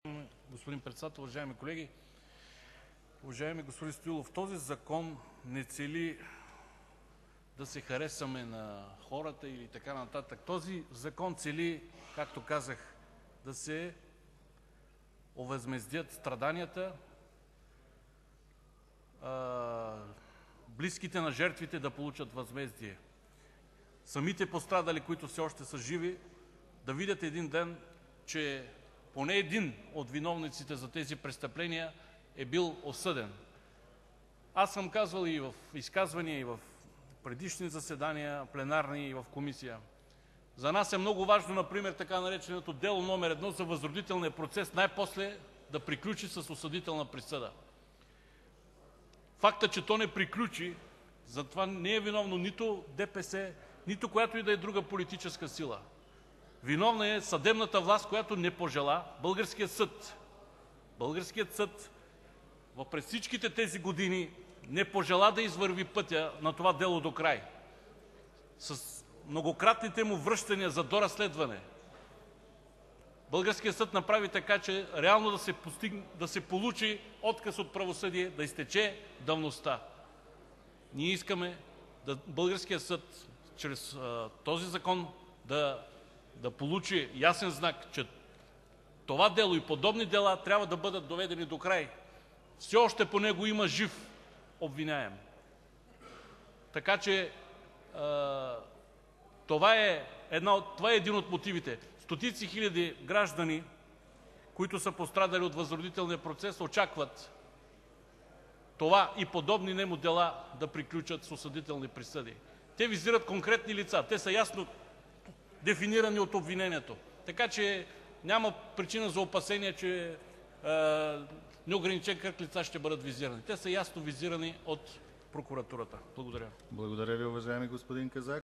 Господин председател, уважаеми колеги! Уважаеми господин Стоилов, този закон не цели да се харесаме на хората или така нататък. Този закон цели, както казах, да се овъзмездят страданията, близките на жертвите да получат възмездие, самите пострадали, които все още са живи, да видят един ден, че поне един от виновниците за тези престъпления е бил осъден. Аз съм казвал и в изказвания, и в предишни заседания, пленарни и в комисия. За нас е много важно, например, така нареченото дело номер 1 за възродителния процес най-после да приключи с осъдителна присъда. Фактът, че то не приключи, за това не е виновно нито ДПС, нито която и да е друга политическа сила. Виновна е съдебната власт, която не пожела, българският съд. Българският съд през всичките тези години не пожела да извърви пътя на това дело до край. С многократните му връщания за доразследване, българският съд направи така, че реално да се получи отказ от правосъдие, да изтече давността. Ние искаме българският съд чрез този закон да получи ясен знак, че това дело и подобни дела трябва да бъдат доведени до край. Все още по него има жив обвиняем. Така че това е един от мотивите. Стотици хиляди граждани, които са пострадали от възродителния процес, очакват това и подобни нему дела да приключат с осъдителни присъди. Те визират конкретни лица. Те са ясно дефинирани от обвинението. Така че няма причина за опасение, че неограничен кръг лица ще бъдат визирани. Те са ясно визирани от прокуратурата. Благодаря. Благодаря Ви, уважаеми господин Казак.